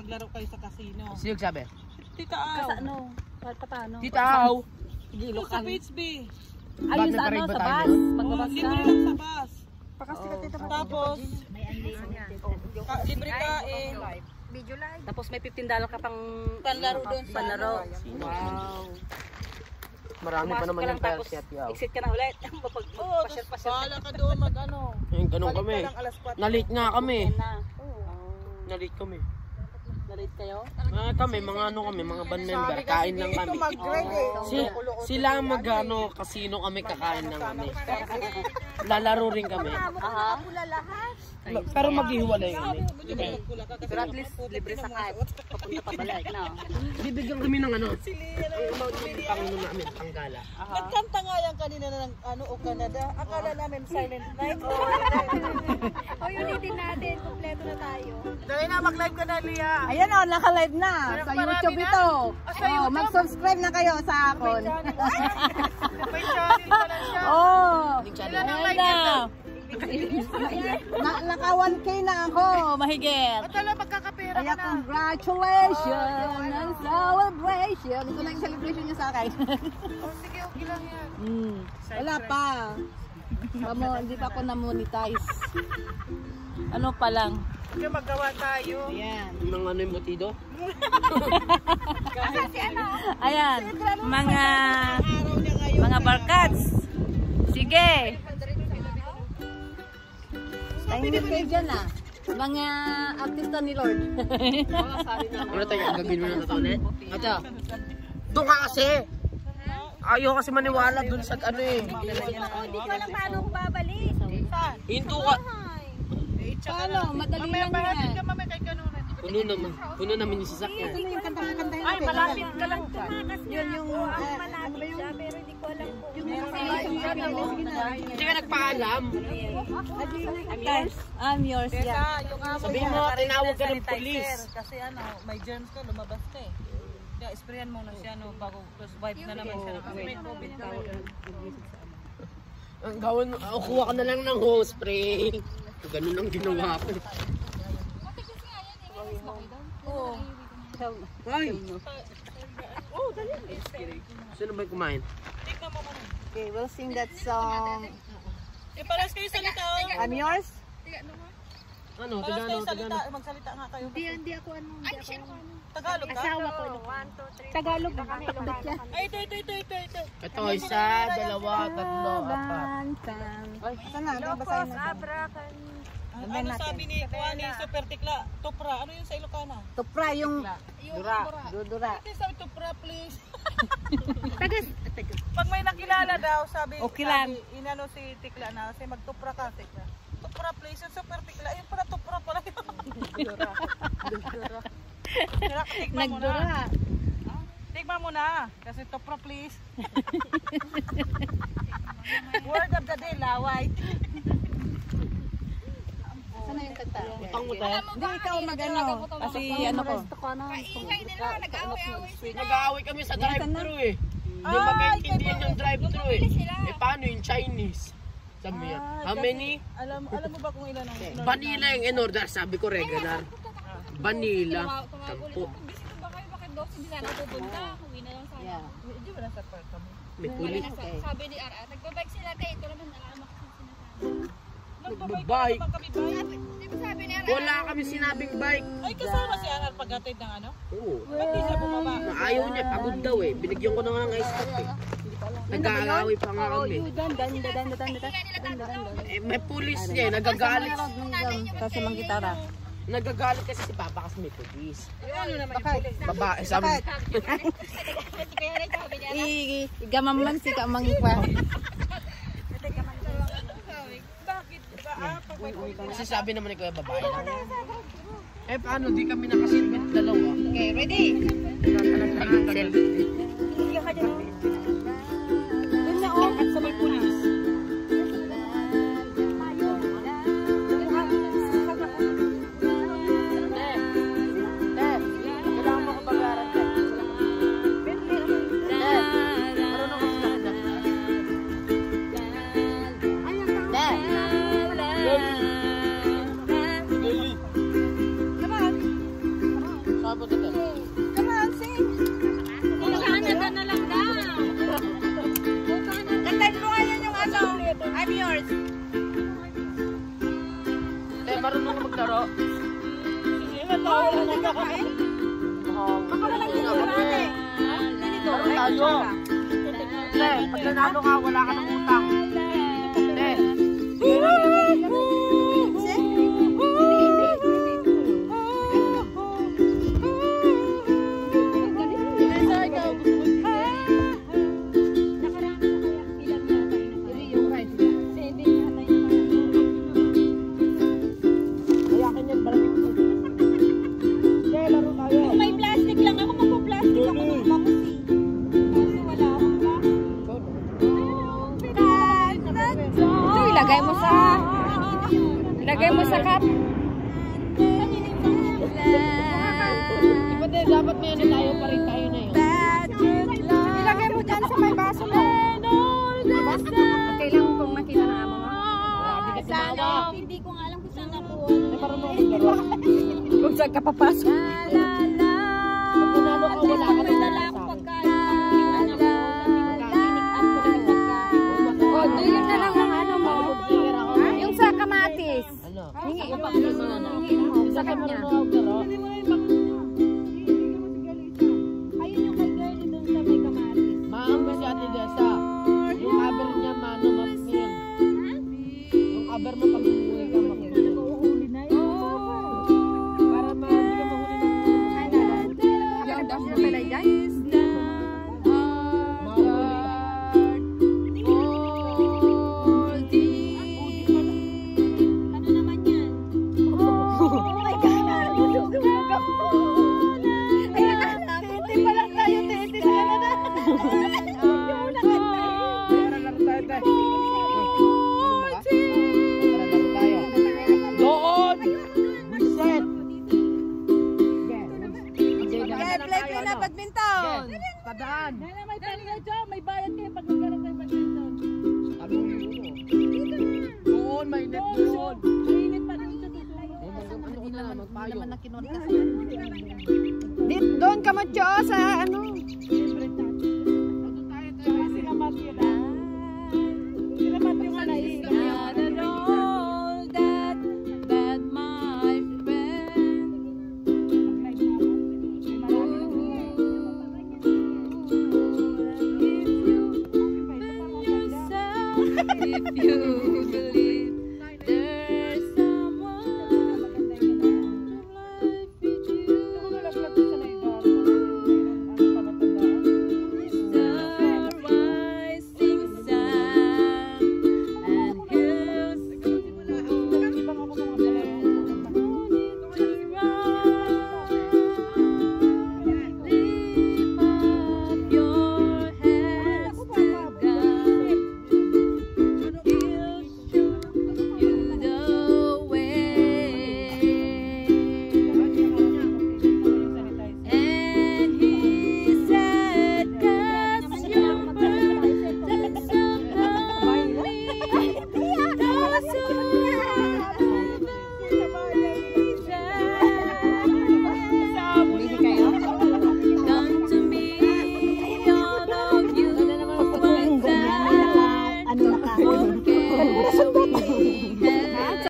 maglaro kayo sa casino. Sino sabi? Tita Au. Ano? Paano? Tita Au. Gilo sa PHB. Ayun sa ano, sa bus. Pagbabas ka. Libre lang sa bus. Oh. Tapos, libre kain. Video live. Tapos may $15 ka pang Panlaro doon sa panlaro. Wow. Marami pa naman yung pera si Ate Au. Exit ka na ulit. Oo, tapos bahala ka doon mag-ano. Ganun kami. Balik ka lang alas 4. Nalit nga kami. Na. Nalit kami. Na-rate kayo? Kami, mga ano kami, mga band member, kain lang kami. Mag-grade eh. Sila mag-ano, kasino kami, kakain lang kami. Lalaro rin kami. Aha. Pero maghihiwalay kami. Pero at least libre sa kahit papunta pa balik na. Bibigyan kami ng ano, Panginoon namin, panggala. Nagkanta nga yan kanina na ng ano, o Canada. Akala namin silent night. O ulitin natin, kompleto na tayo. Dali na, mag-live ka na, Lia. Ayan o, naka-live na sa YouTube ito. Oh, mag-subscribe na kayo sa akon. May channel pa lang siya. Oh, Ilan ang ayan like na. Naka 1K na ako, mahigit. At alam, magkakapera Kaya ka na. congratulations and celebration. Ito na yung celebration niya sa akin. Oh, sige, okay lang yan. Wala pa. Kamo, hindi pa ako na-monetize. Ano pa lang. Sige, magawa tayo. Ayan. Ng ano yung motido? Ayan, mga barkads. Sige. Tahimik kayo dyan ah. Mga artista ni Lord. Ano tayo, gagawin mo na ito ulit? Ate, doon ka kasi. Ayaw kasi maniwala doon sa ano eh. Hindi ko alam paano ko babalik. Hinto ka. Paano? Madali lang yan. Ka mamaya kay kanunan. Puno namin yung sasakyan. Ano yung kanta-kantahin Ay, natin? malapit ka lang. Yun yung... Malapit siya, pero hindi ko alam kung Hindi ka nagpaalam. I'm yours, yeah. Yung amo Sabihin mo, tinawag ka ng polis. Kasi ano, may germs ka, lumabas ka eh. Kaya sprayan mo na siya no, bago plus wipe na naman siya. Kasi may COVID ka. Ang gawin, kuha ka na lang ng hose spray. Ganun ang ginawa ko. Oo. Ay! Oh, dali. Sino ba yung kumain? Tignan mo muna. Okay, we'll sing that song. Paras kayo salita. I'm yours? Ano? Paras kayo Tagano? salita. Magsalita nga kayo. Hindi ako ano. Tagalog ka? Asawa ko. Tagalog ba kami? Ay, ito. Ito, isa, dalawa, tatlo, apat. Ay, saan na? Ano basahin natin? Ano sabi ni Kuani, Super Tikla? Tupra. Ano yung sa Ilocana? Tupra yung... Dudura. Ito sabi Tupra, please. Pag may nakilala daw, sabi, Okay lang. inano si Tikla na, kasi magtupra ka, Tikla. Tupra, please. Yung Super Tikla, yung pala Tupra pala yun. Nagdura. Tignan mo na, kasi Tupra, please. Word of the day, laway. Saan na yung kanta? Utang mo tayo. Hindi, ikaw mag-ano. Kasi ano ko. Kaingay nila, nag-away-away sila. Nag-aaway kami sa drive-thru eh. Hindi magkaintindihan yung drive-thru eh. Eh paano yung Chinese? Sabi niya, how many? Alam mo ba kung ilan ang Vanilla yung in-order. Sabi ko regular. Vanilla. 10. Bakit daw hindi na pupunta? Uwi na lang sana. Yeah. Hindi ba nasa part kami? May pulis. Sabi ni Ara, nagbabike sila kayo. Ito naman nalaman ko sinasabi. Nagbabike. Di ba sabi ni Ara? Wala kami sinabing bike. Ay, kasama si Aral paghatid ng ano? Oo. Ba't di siya bumaba? Ayaw niya, pagod daw eh. Binigyan ko na nga ng ice cream eh. Nag-aaway pa nga kami. Eh, may pulis niya eh, nagagalit. Tapos yung mga gitara. Nagagalit kasi si Papa kasi may pulis. Ano naman yung pulis? Babae, sabi. Igamamman si Kamang pa. Bakit? Kasi sabi naman ni Kuya babae lang. Eh paano, di kami nakasilbit dalawa. Okay, ready? Doon na oh, at sa may pulis. Saan punta tayo? Come on, sing. Canada na lang daw. Kantahin mo ngayon yung ano. I'm yours. Marunong ka maglaro. Baka walang ginagawa eh. Laro tayo. Te, pag nanalo ka, wala ka ng utang. Te. Kung may plastic lang ako, magpo-plastic ako ng bangus eh. Kasi wala akong Ito, ilagay mo sa cup. Iba dapat may ano tayo pa rin tayo na yun. Ilagay mo dyan sa may baso mo. Okay lang kung makita na amo mo. Grabe ka tumawa. Hindi ko nga alam kung saan nakuha. Te, marunong ka maglaro. Kung saan ka papasok. Pag nanalo ka, wala ka ng Dala akong utang. pagkain. Pinik up ko na yung pagkain. O, doon na lang ang ano mo. Pera ako. Yung sa kamatis. Ano? Hingi mo sa kanya. Ayun yung kay girlie dun sa may kamatis. Maambo si Ate Desa. Yung cover niya, mano, mapil. Yung cover mo, pag umuwi ka, makikita. Para hindi ka mahuli ng Yung das mo pala dyan. Ano naman yan? Oh my God! Titi pa lang tayo, titi ka na na. Tara, laro tayo, te. Tara, laro tayo. Doon! Buset! Okay, play na badminton. Padaan! May pala dyan, may bayad kayo pag nagkaroon kayo badminton. Doon, may net doon. Mainit pa rin ito dito. Magpayo. Doon ka matyo sa ano. If you